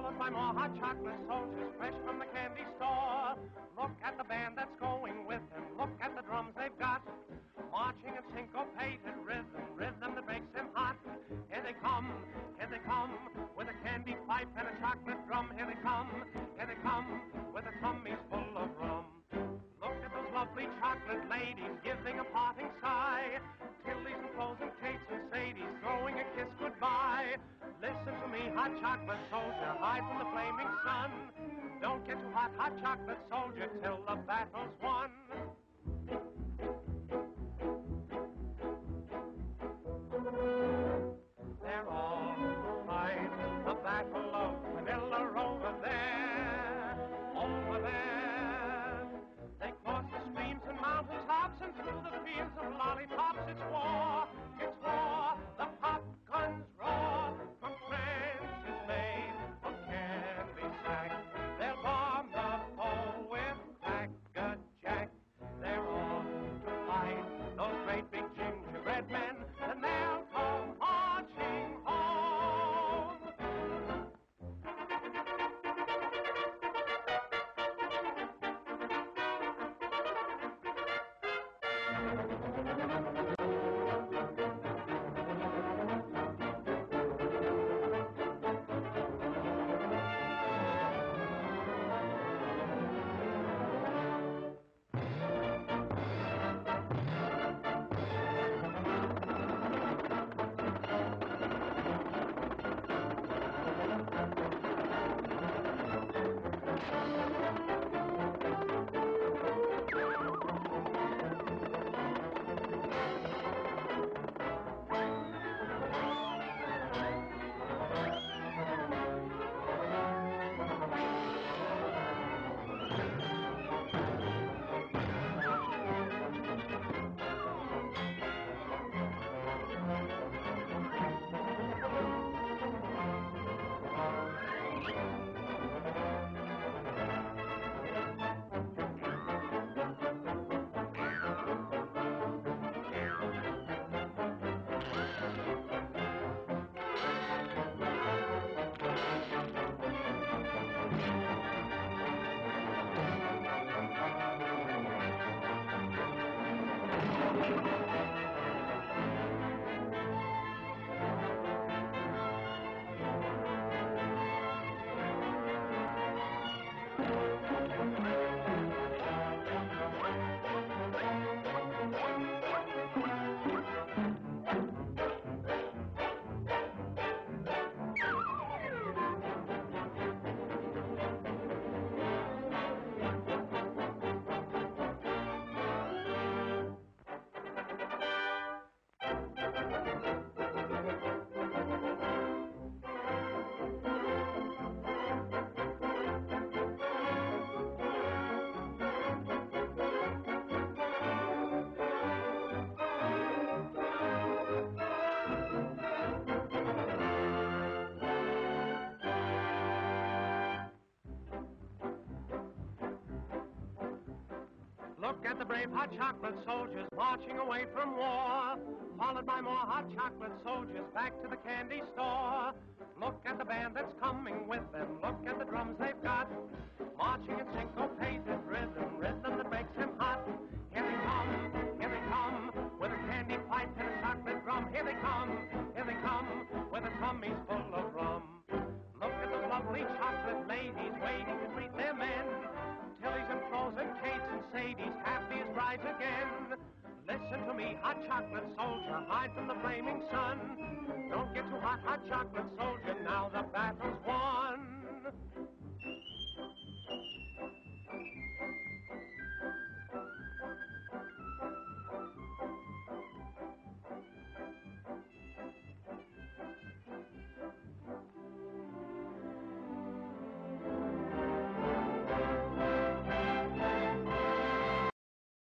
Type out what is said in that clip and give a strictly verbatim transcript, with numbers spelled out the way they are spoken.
followed by more hot chocolate soldiers fresh from the candy store. Look at the band that's going with them. Look at the drums they've got, marching in syncopated rhythm, rhythm that makes them hot. Here they come, here they come, with a candy pipe and a chocolate drum. Here they come, here they come, with their tummies full of rum. Look at those lovely chocolate ladies giving a parting sigh. Tillies and frozen cakes and Sadies throwing a kiss goodbye. Listen to me, hot chocolate soldier, hide from the flaming sun. Don't get too hot, hot chocolate soldier, till the battle's won. They're all right, the battle of Manila over there, over there. They cross the streams and mountain tops and through the fields of lollipops. It's war, it's war, the pop guns roar from trenches made of candy sack. They'll bomb the foe with cracker-jack. They're off to fight those great big gingerbread men, and they'll come marching home. Look at the brave hot chocolate soldiers marching away from war, followed by more hot chocolate soldiers back to the candy store. Look at the band that's coming with them. Look at the drums they've got, marching in syncopated rhythm, rhythm that makes them hot. Here they come, here they come, with a candy pipe and a chocolate drum. Here they come, here they come, with their tummies full of rum. Look at those lovely chocolate ladies waiting to greet their men. Tillies and frozen cakes and Sadies, happy as brides again. Listen to me, hot chocolate soldier, hide from the flaming sun. Don't get too hot, hot chocolate soldier, now the battle's won.